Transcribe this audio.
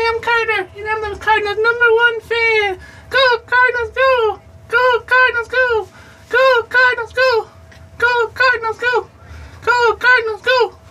am Carter, and I'm the Cardinals' #1 fan. Go Cardinals, go! Go Cardinals, go! Go Cardinals, go! Go Cardinals, go! Go Cardinals, go!